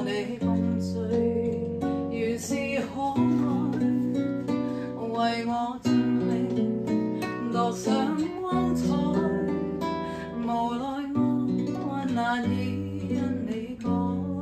你共聚，原是可愛，為我盡力獨上光彩。無奈我難以因你改，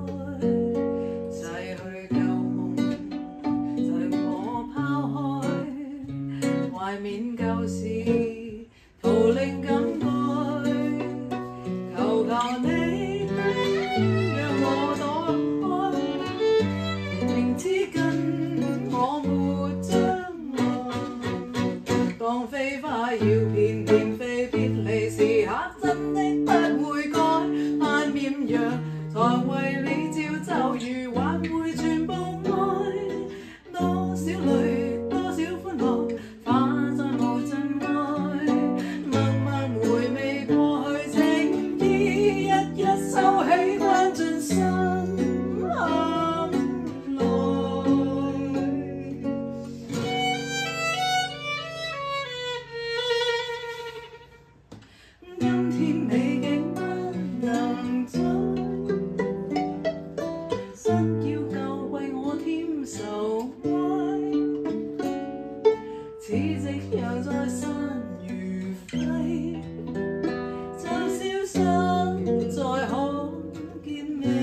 逝去舊夢隨我拋開，懷緬舊事徒令感慨。求求你讓我躲開，明知跟我沒將來。當飛花要片片飛，別離時刻真的不會改。盼綿羊才為你照，就如挽回全部愛。多少淚，多少歡樂，化在無盡愛。默默回味過去情意，一一收起，關進心坎內。今天美景不能再，不要舊為我添愁哀。此夕陽在散如揮，就消失再可見未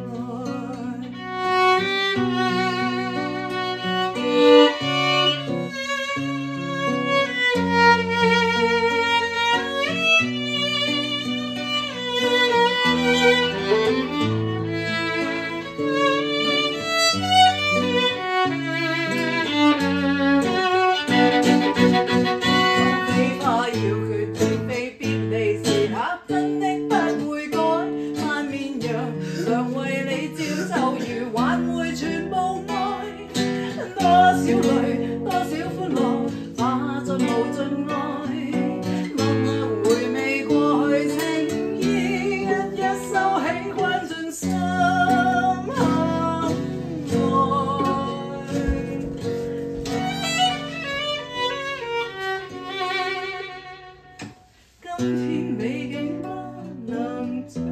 今天美景不能再，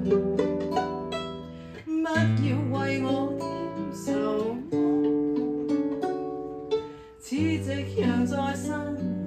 不要為我添愁哀。此夕陽在散。